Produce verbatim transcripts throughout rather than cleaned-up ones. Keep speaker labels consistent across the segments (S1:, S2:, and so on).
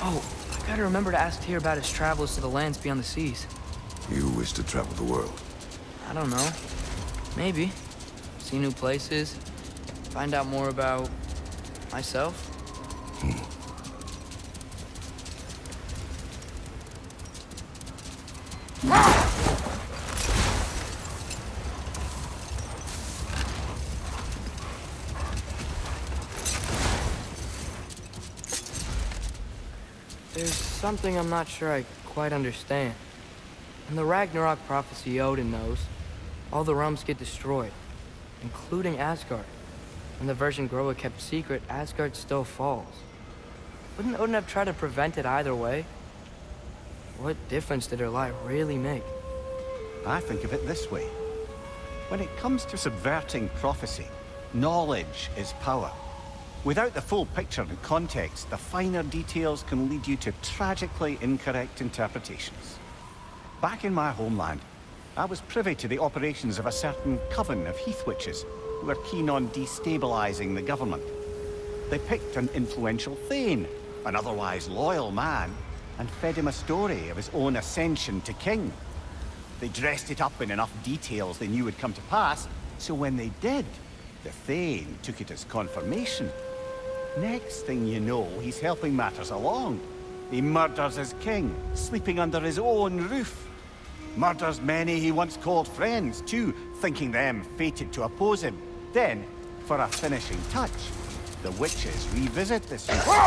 S1: Oh, I gotta remember to ask Tyr about his travels to the lands beyond the seas.
S2: You wish to travel the world?
S1: I don't know. Maybe. See new places. Find out more about... myself.
S2: Hmm.
S1: There's something I'm not sure I quite understand. In the Ragnarok prophecy Odin knows, all the realms get destroyed, including Asgard. In the version Groa kept secret, Asgard still falls. Wouldn't Odin have tried to prevent it either way? What difference did her lie really make?
S3: I think of it this way. When it comes to subverting prophecy, knowledge is power. Without the full picture and context, the finer details can lead you to tragically incorrect interpretations. Back in my homeland, I was privy to the operations of a certain coven of heath witches who were keen on destabilizing the government. They picked an influential Thane, an otherwise loyal man, and fed him a story of his own ascension to king. They dressed it up in enough details they knew would come to pass, so when they did, the Thane took it as confirmation. Next thing you know, he's helping matters along. He murders his king, sleeping under his own roof. Murders many he once called friends, too, thinking them fated to oppose him. Then, for a finishing touch, the witches revisit this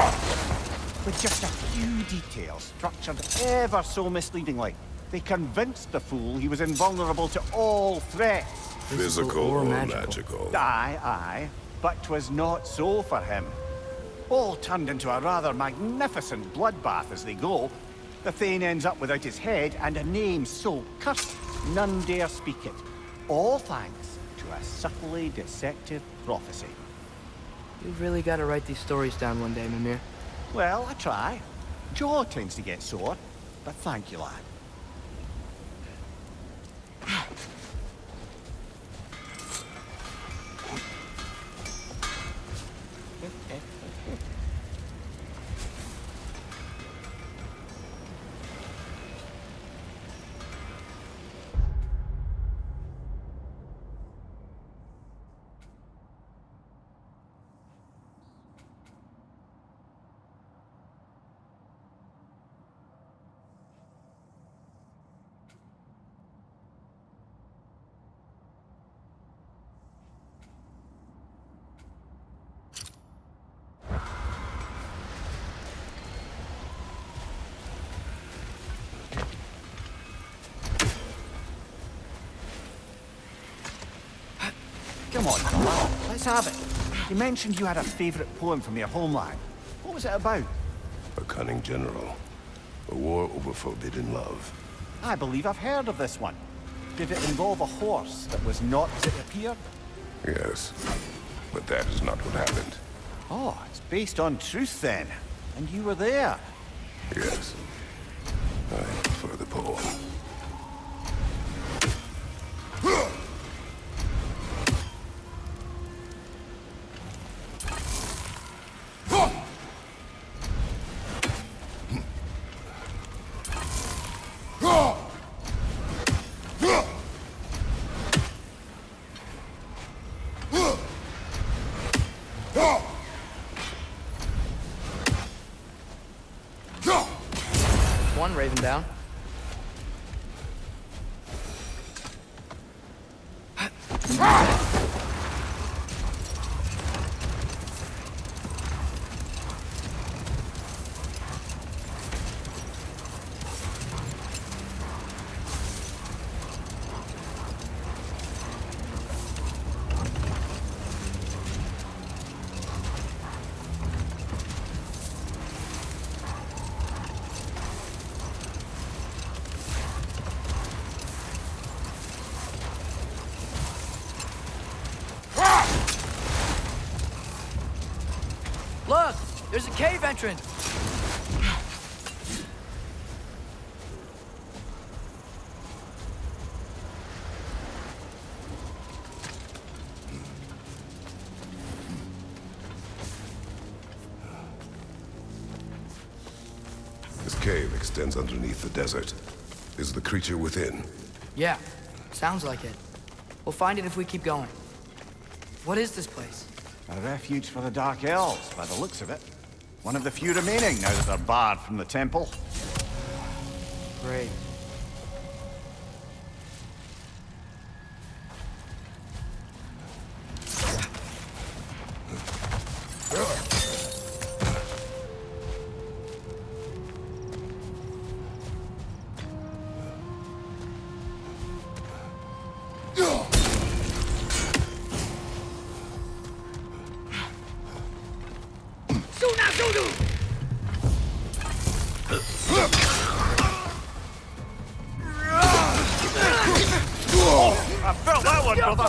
S3: with just a few details structured ever so misleadingly. They convinced the fool he was invulnerable to all threats.
S2: Physical or magical? magical.
S3: Aye, aye. But 'twas not so for him. All turned into a rather magnificent bloodbath as they go. The Thane ends up without his head and a name so cursed none dare speak it. All thanks to a subtly deceptive prophecy.
S1: You've really got to write these stories down one day, Mimir.
S3: Well, I try. Jaw tends to get sore, but thank you, lad. Come on, fella. Let's have it. You mentioned you had a favorite poem from your homeland. What was it about?
S2: A cunning general. A war over forbidden love.
S3: I believe I've heard of this one. Did it involve a horse that was not as it appeared?
S2: Yes, but that is not what happened.
S3: Oh, it's based on truth then. And you were there.
S2: Yes. I prefer the poem.
S1: One Raven down. Look! There's a cave entrance!
S2: cave extends underneath the desert. Is the creature within?
S1: Yeah, sounds like it. We'll find it if we keep going. What is this place?
S3: A refuge for the Dark Elves, by the looks of it. One of the few remaining now that they're barred from the temple.
S1: Great.
S3: I felt that one, brother!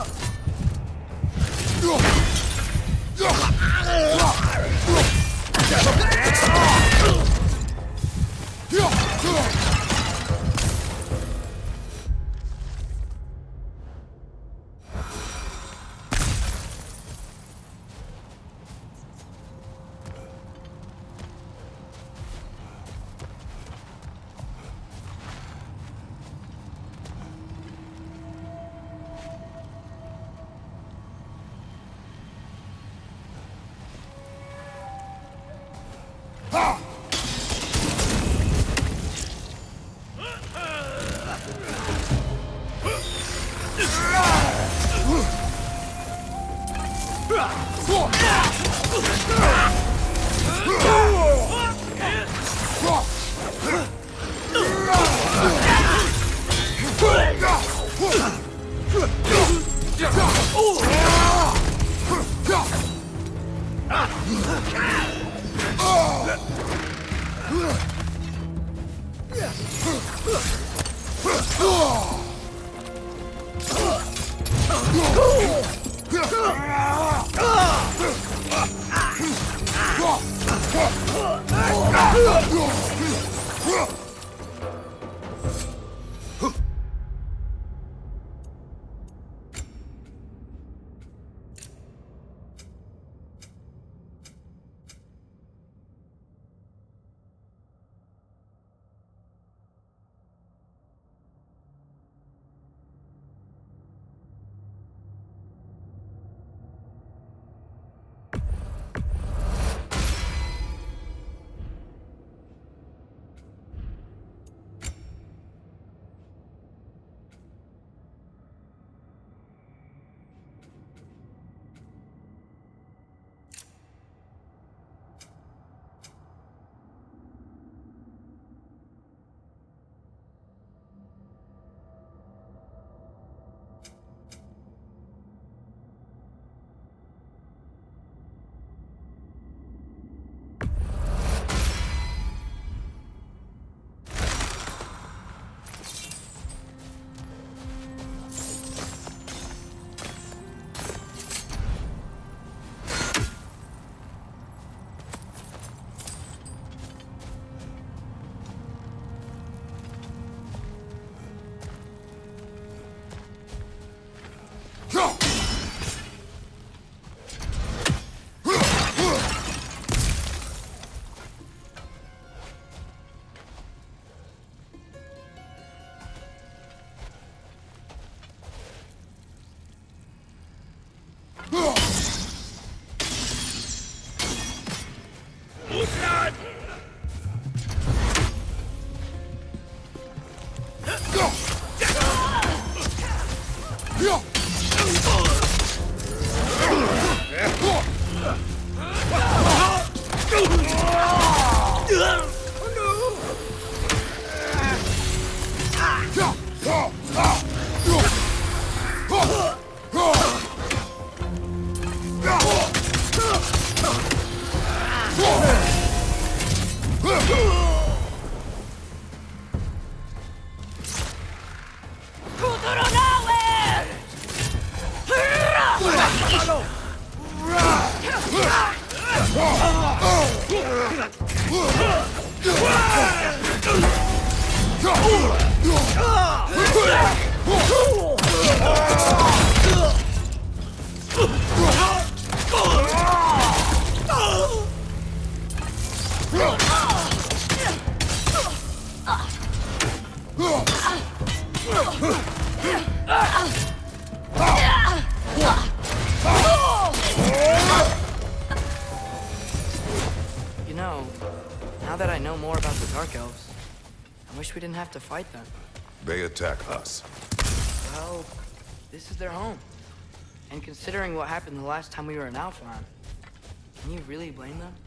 S1: Dark Elves. I wish we didn't have to fight them.
S2: They attack us.
S1: Well, this is their home. And considering what happened the last time we were in Alpheon, can you really blame them?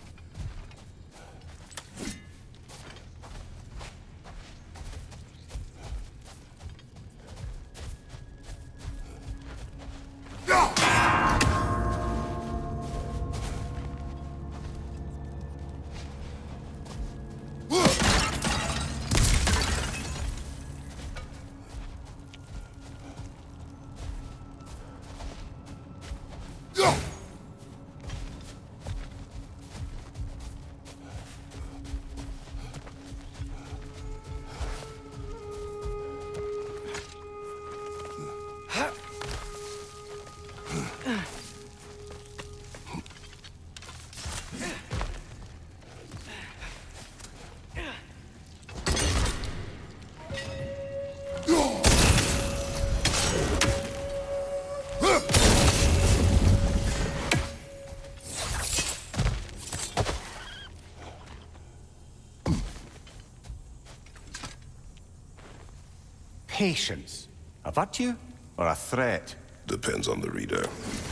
S3: Patience. A virtue or a threat?
S2: Depends on the reader.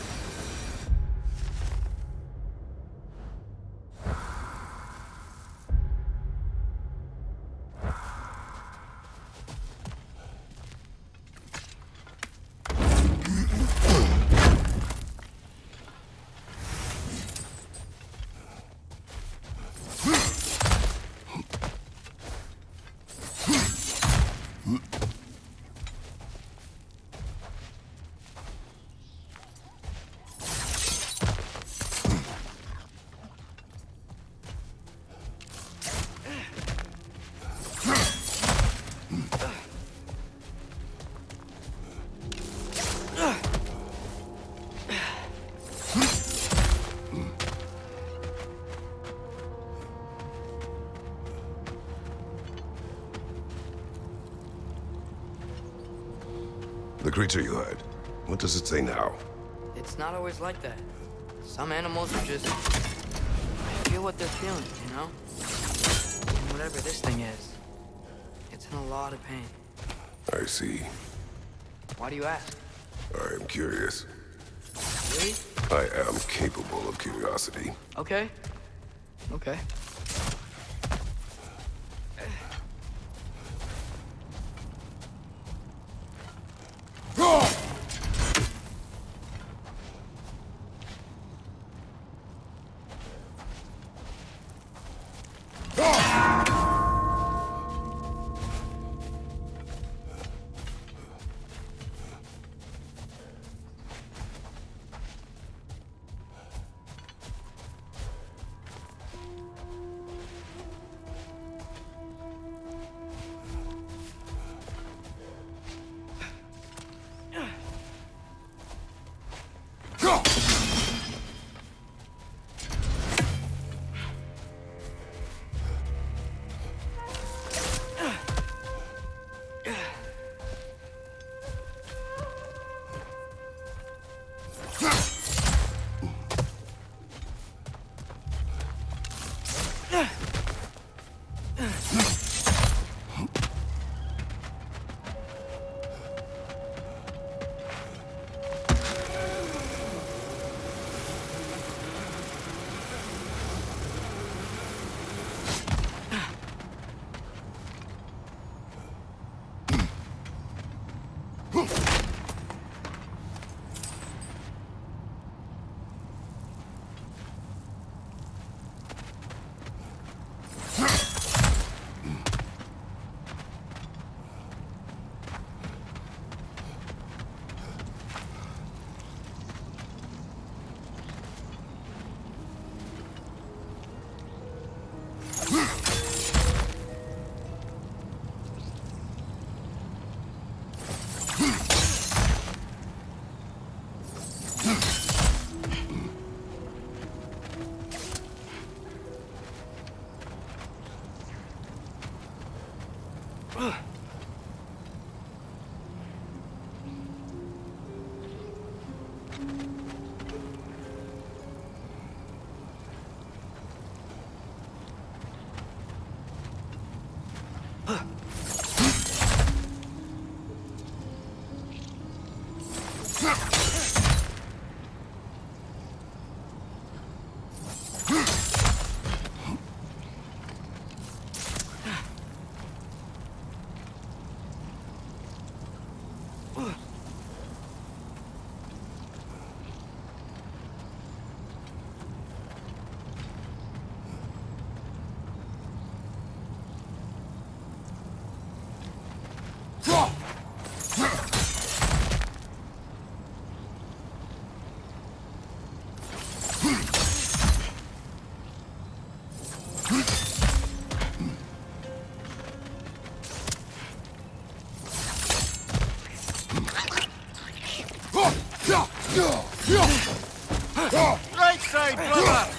S2: The creature you heard, what does it say now?
S1: It's not always like that. Some animals are just... feel what they're feeling, you know? And whatever this thing is, it's in a lot of pain.
S2: I see.
S1: Why do you ask?
S2: I am curious.
S1: Really?
S2: I am capable of curiosity.
S1: Okay. Okay.
S3: Right side, brother!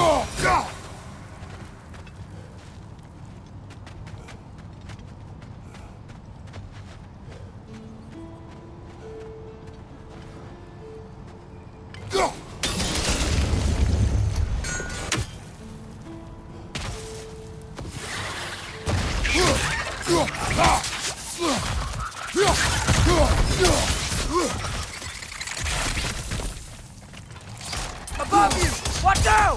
S1: Above you! Watch out!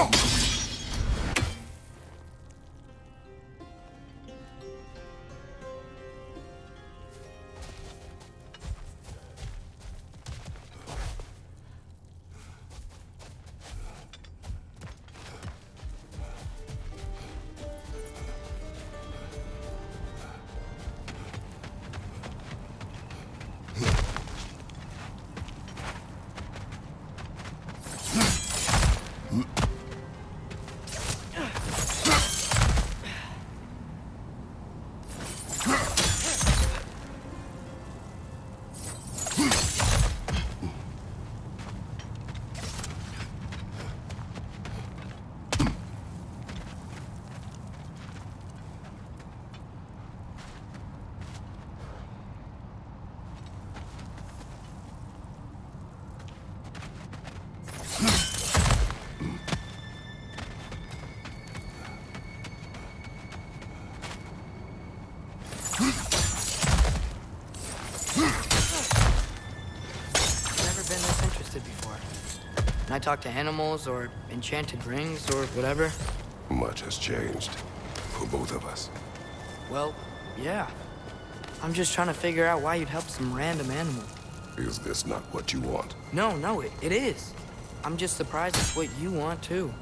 S1: When I talk to animals, or enchanted rings, or whatever.
S2: Much has changed. For both of us.
S1: Well, yeah. I'm just trying to figure out why you'd help some random animal.
S2: Is this not what you want?
S1: No, no, it, it is. I'm just surprised it's what you want, too.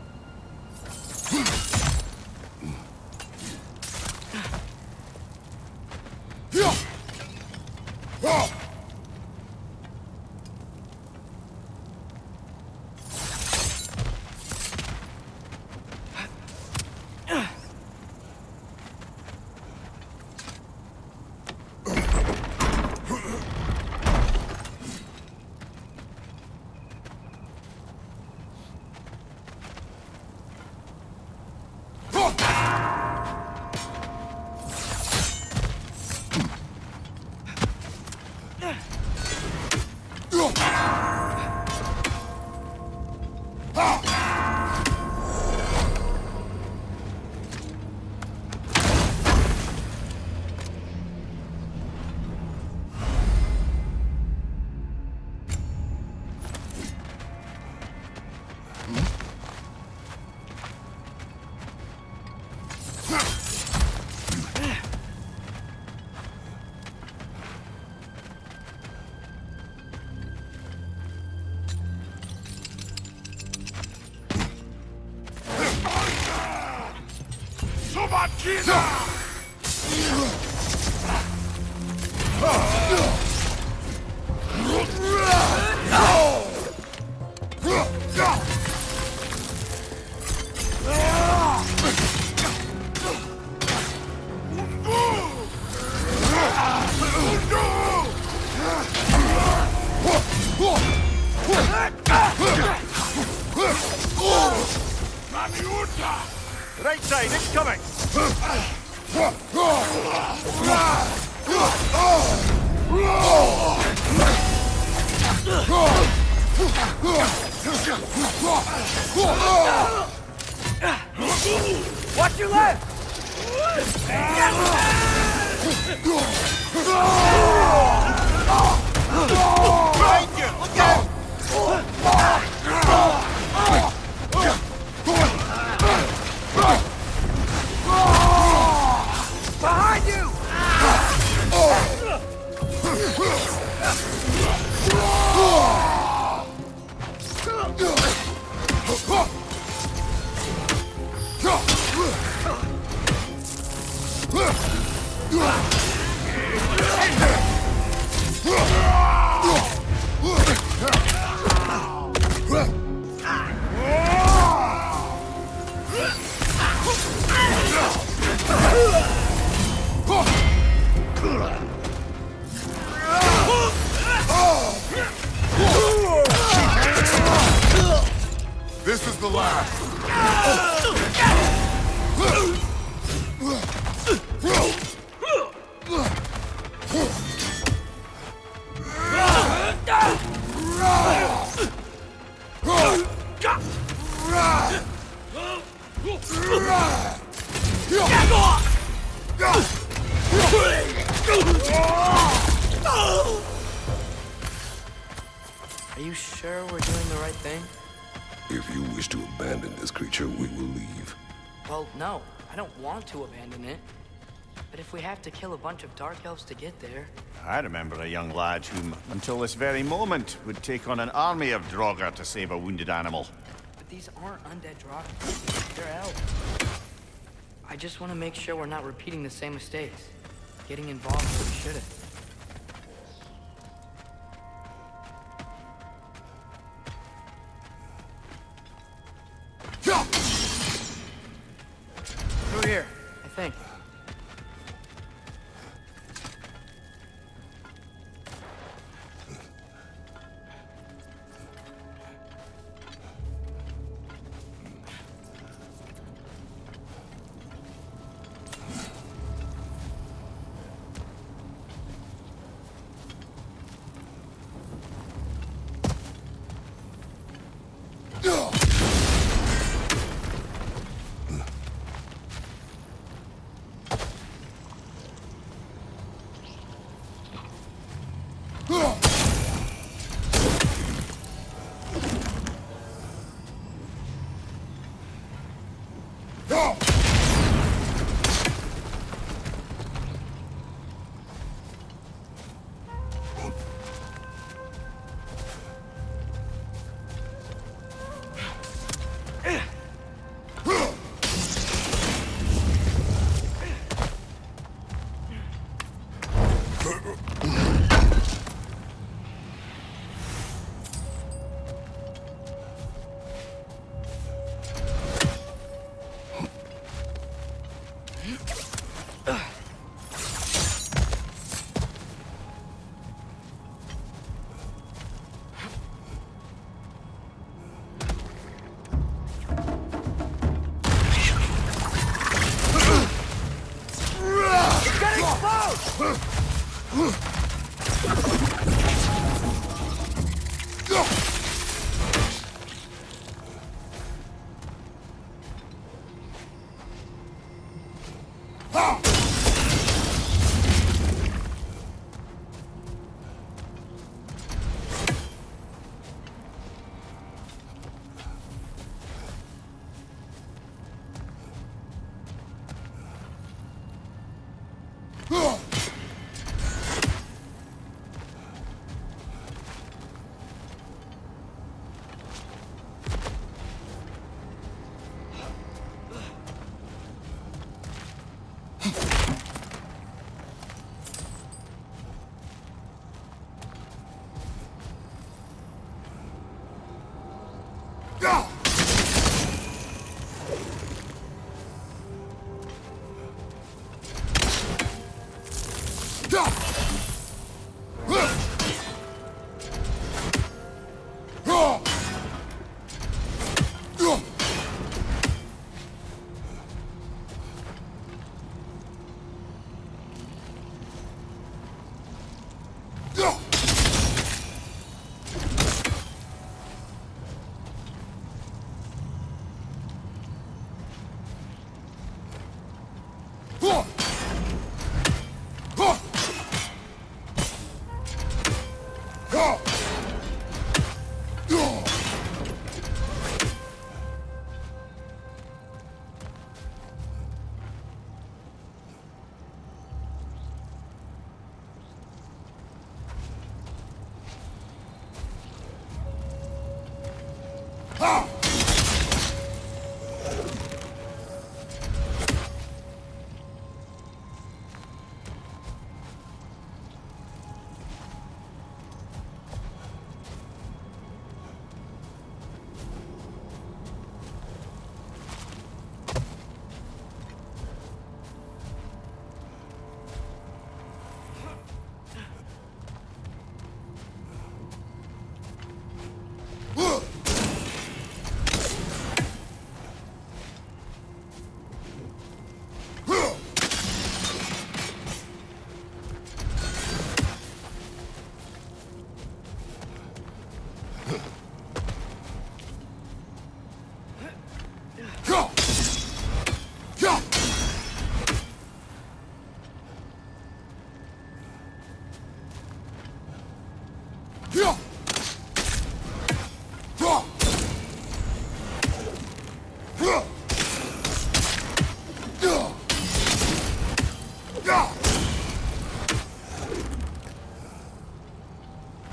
S3: Right side, it's coming! Watch your left! Behind you! Look out! Behind you!
S2: This is the last.
S1: Are you sure we're doing the right thing?
S2: If you wish to abandon this creature, we will leave.
S1: Well, no. I don't want to abandon it. But if we have to kill a bunch of Dark Elves to get there...
S3: I remember a young lad whom, until this very moment, would take on an army of Draugr to save a wounded animal.
S1: But these aren't undead Draugr. They're elves. I just want to make sure we're not repeating the same mistakes. Getting involved where we shouldn't. Through here, I think.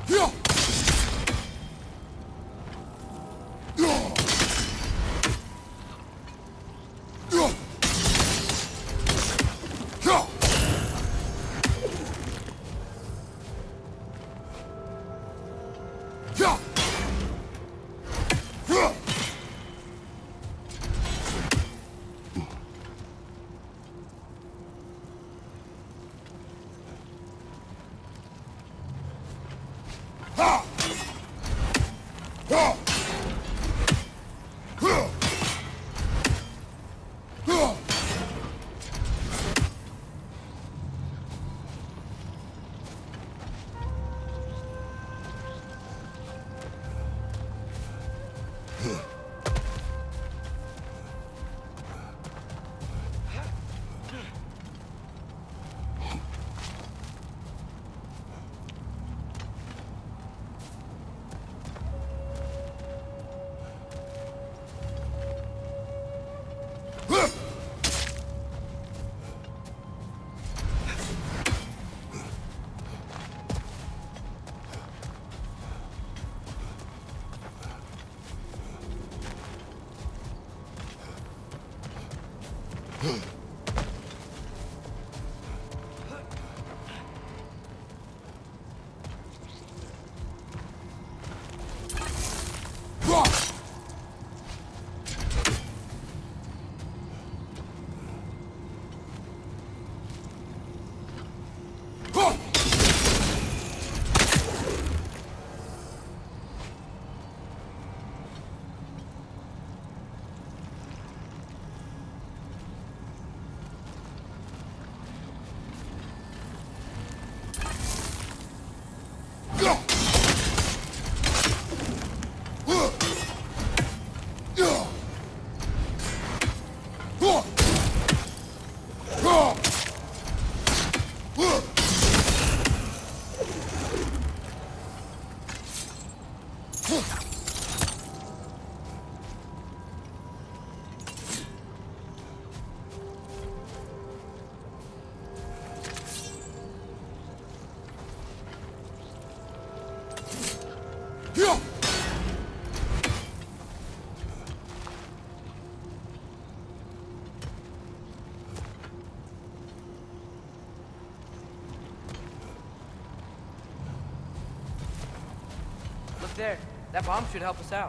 S1: There. That bomb should help us out.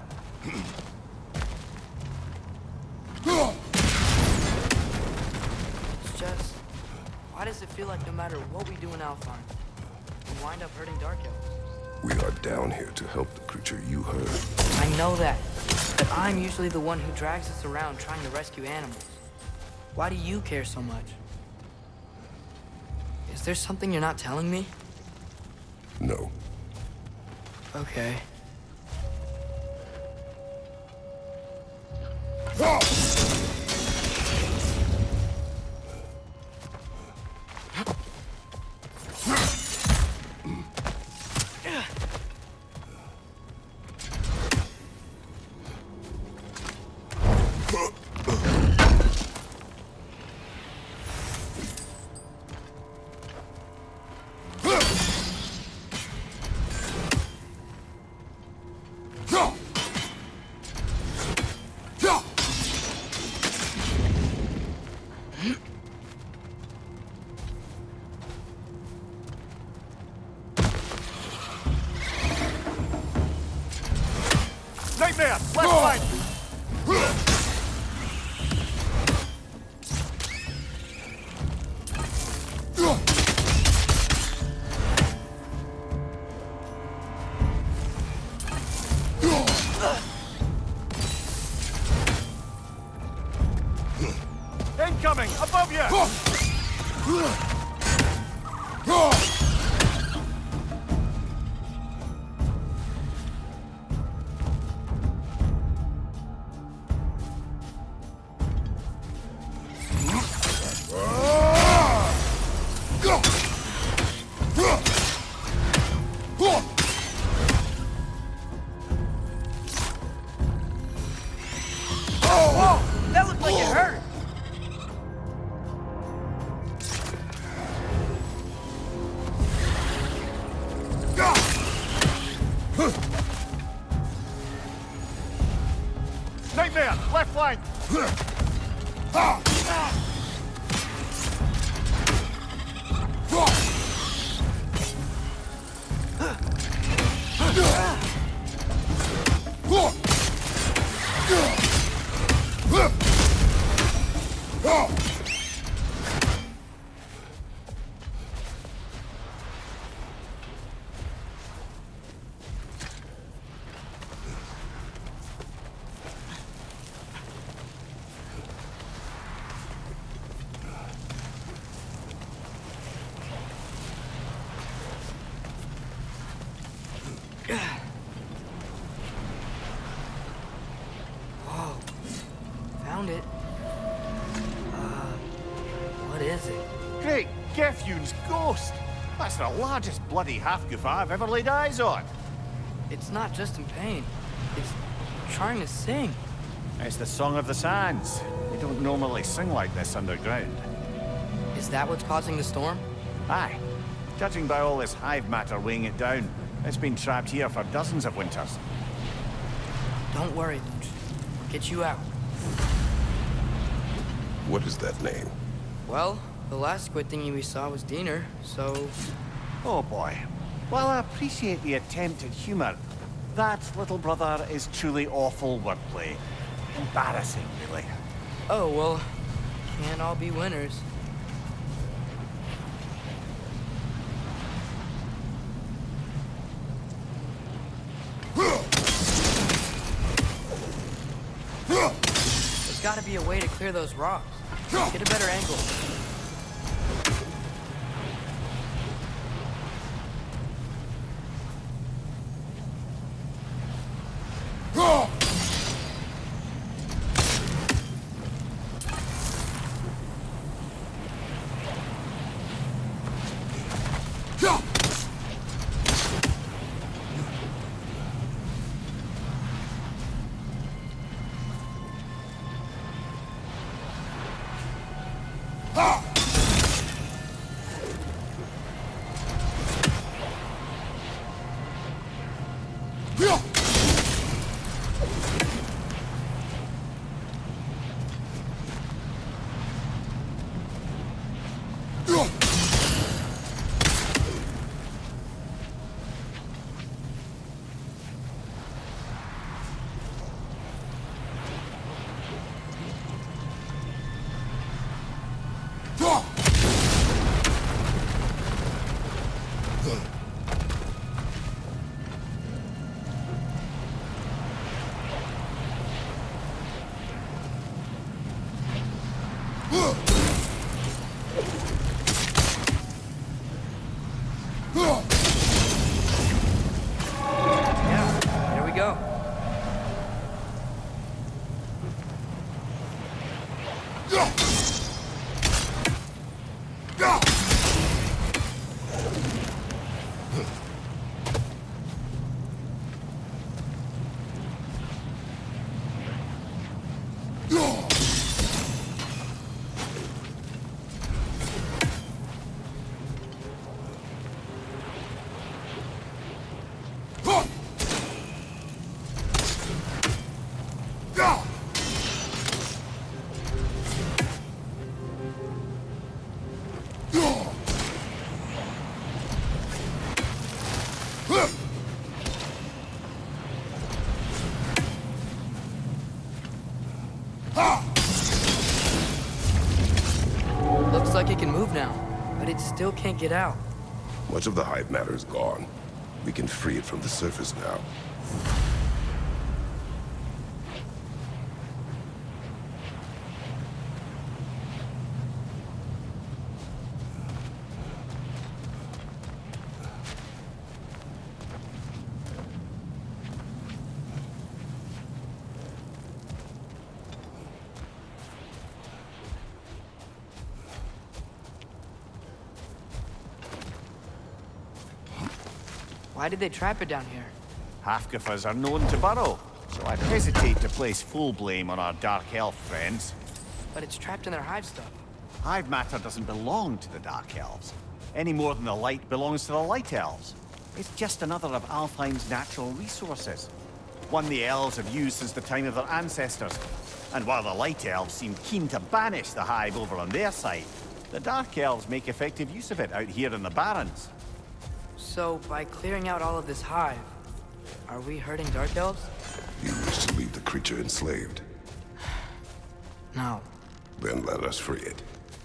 S1: It's just... why does it feel like no matter what we do in Alfheim, we wind up hurting Dark Elves?
S2: We are down here to help the creature you heard.
S1: I know that, but I'm usually the one who drags us around trying to rescue animals. Why do you care so much? Is there something you're not telling me?
S2: No.
S1: Okay.
S3: Nightmare! Left flank! Incoming! Above you! Nightmare! Left flank!
S1: Whoa. Found it. Uh, what is it?
S3: Great Gefyun's ghost! That's the largest bloody half-goof I've ever laid eyes on.
S1: It's not just in pain. It's trying to sing.
S3: It's the Song of the Sands. They don't normally sing like this underground.
S1: Is that what's causing the storm?
S3: Aye. Judging by all this hive matter weighing it down, it's been trapped here for dozens of winters.
S1: Don't worry, Lynch. I'll get you out.
S2: What is that name?
S1: Well, the last squid thingy we saw was Diener, so...
S3: Oh boy. While I appreciate the attempt at humor, that, little brother, is truly awful wordplay. Embarrassing, really.
S1: Oh, well, can't all be winners. There's gotta be a way to clear those rocks. Get a better angle. Yeah, there we go. Looks like it can move now, but it still can't get out.
S2: Much of the hive matter is gone. We can free it from the surface now.
S1: Why did they trap it down here?
S3: Half-goofers are known to burrow, so I'd hesitate to place full blame on our Dark Elf friends.
S1: But it's trapped in their hive stuff.
S3: Hive matter doesn't belong to the Dark Elves, any more than the light belongs to the Light Elves. It's just another of Alfheim's natural resources. One the elves have used since the time of their ancestors. And while the Light Elves seem keen to banish the Hive over on their side, the Dark Elves make effective use of it out here in the Barrens.
S1: So, by clearing out all of this hive, are we hurting Dark Elves?
S2: You wish to leave the creature enslaved.
S1: No.
S2: Then let us free it.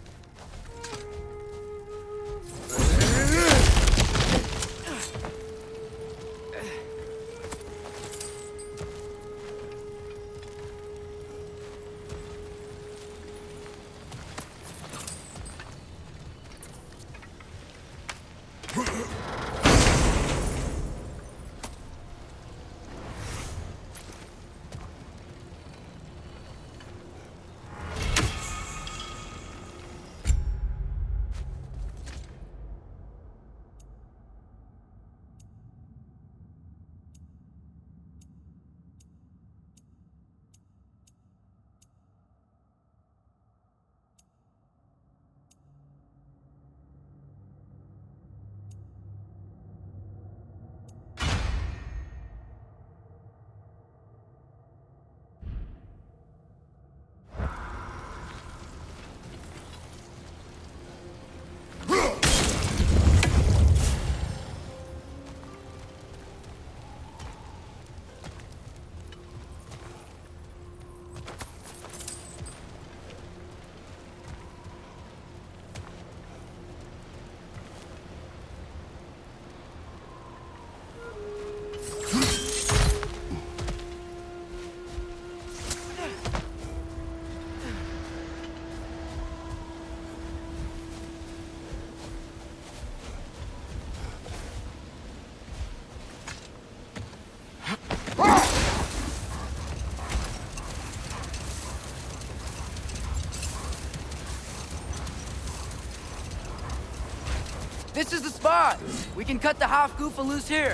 S1: This is the spot! We can cut the Hofgufa loose here.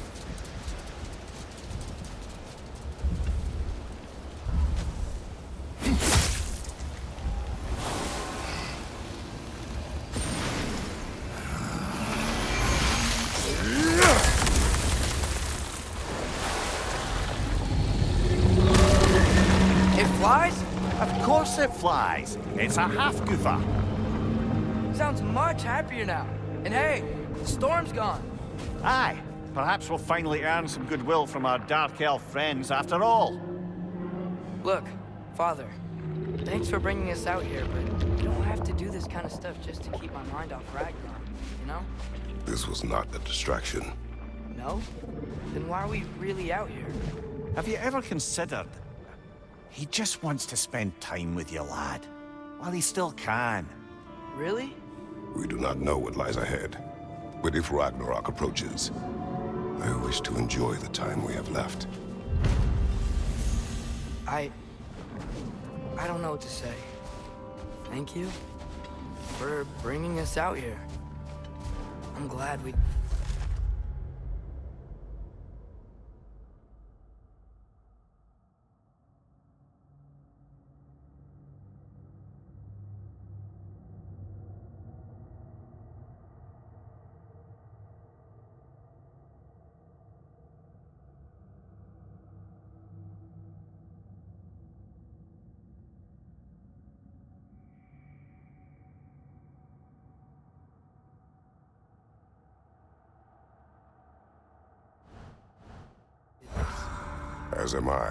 S1: It flies?
S3: Of course it flies. It's a Hofgufa.
S1: Sounds much happier now. And hey, the storm's gone.
S3: Aye, perhaps we'll finally earn some goodwill from our Dark Elf friends after all.
S1: Look, Father, thanks for bringing us out here, but you don't have to do this kind of stuff just to keep my mind off Ragnarok, you know?
S2: This was not a distraction.
S1: No? Then why are we really out here?
S3: Have you ever considered... He just wants to spend time with you, lad. While he still can.
S1: Really?
S2: We do not know what lies ahead. But if Ragnarok approaches, I wish to enjoy the time we have left.
S1: I... I don't know what to say. Thank you for bringing us out here. I'm glad we...
S2: As am I.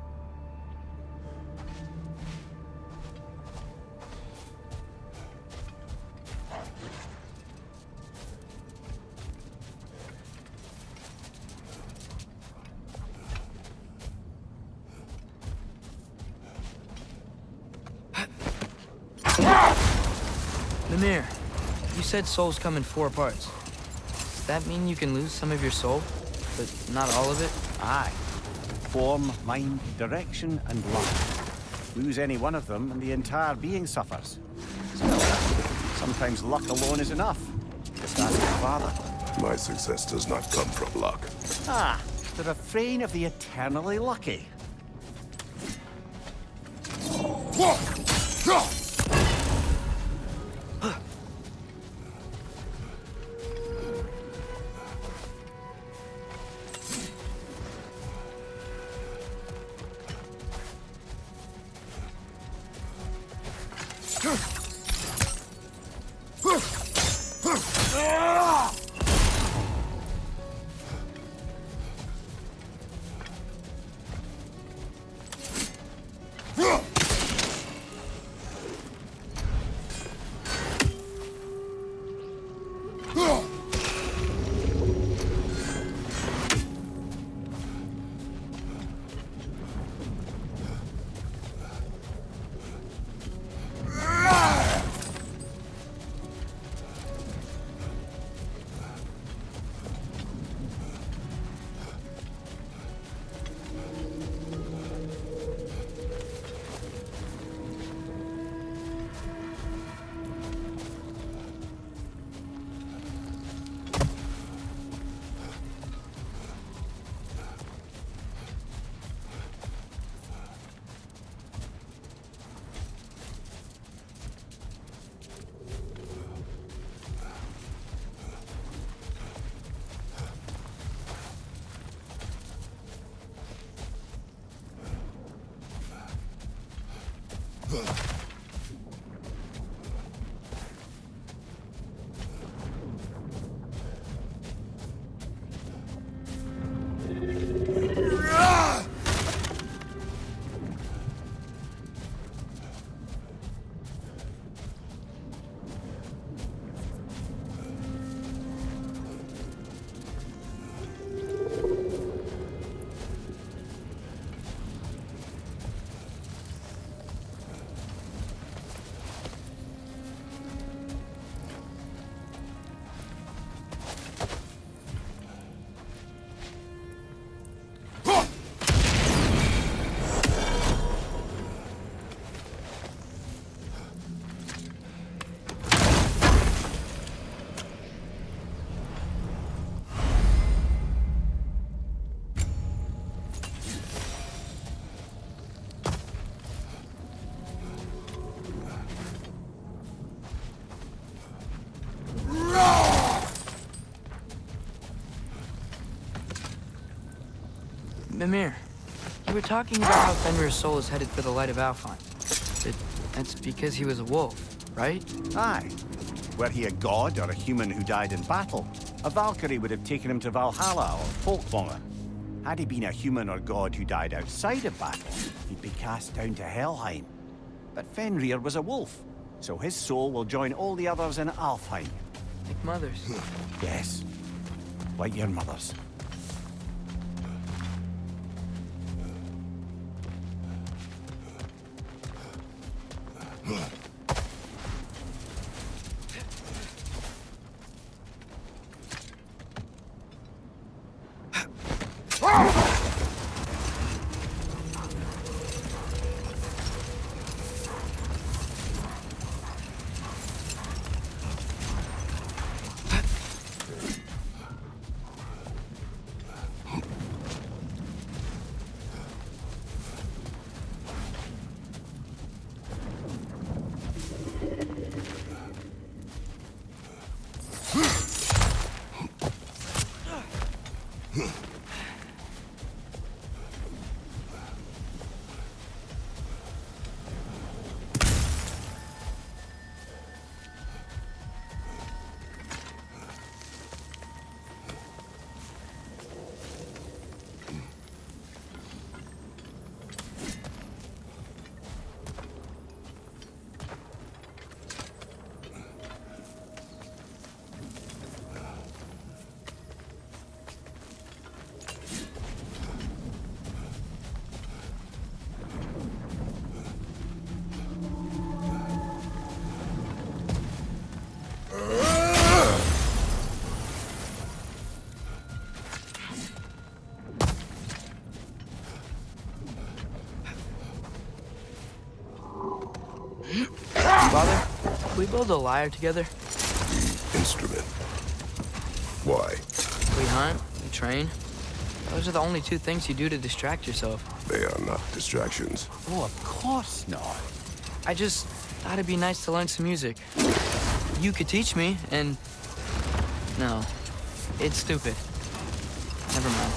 S1: Mimir, you said souls come in four parts. Does that mean you can lose some of your soul, but not all of it?
S3: Aye. Form, mind, direction, and luck. Lose any one of them and the entire being suffers. Still, sometimes luck alone is enough. Just ask your father.
S2: My success does not come from luck.
S3: Ah, the refrain of the eternally lucky.
S1: Mimir, you were talking about how Fenrir's soul is headed for the light of Alfheim. But that's because he was a wolf, right?
S3: Aye. Were he a god or a human who died in battle, a Valkyrie would have taken him to Valhalla or Folkmonger. Had he been a human or god who died outside of battle, he'd be cast down to Helheim. But Fenrir was a wolf, so his soul will join all the others in Alfheim.
S1: Like mothers.
S3: Yes, like your mother's.
S1: Father, can we build a lyre together?
S2: The instrument. Why?
S1: We hunt, we train. Those are the only two things you do to distract yourself.
S2: They are not distractions.
S3: Oh, of course not.
S1: I just thought it'd be nice to learn some music. You could teach me, and... No, it's stupid. Never mind.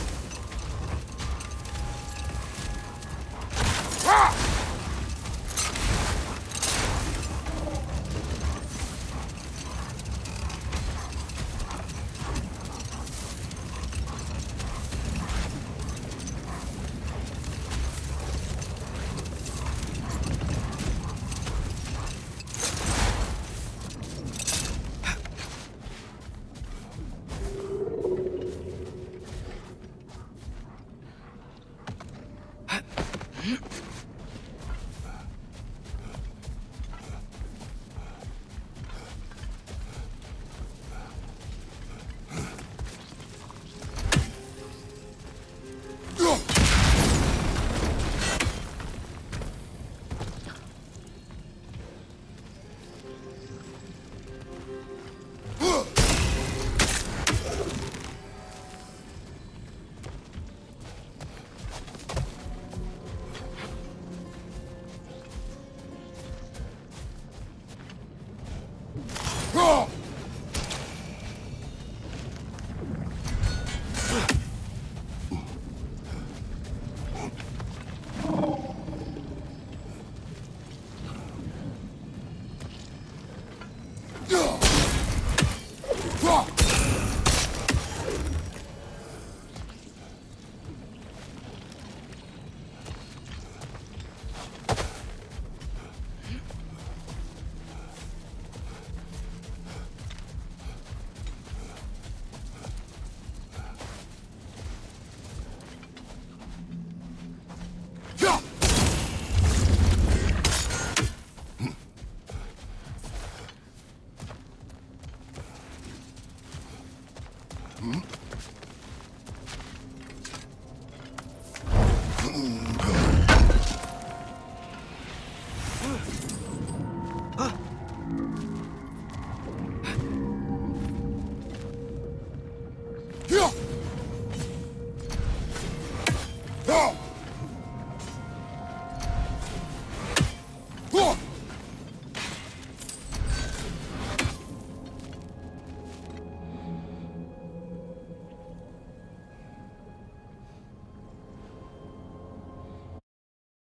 S2: No!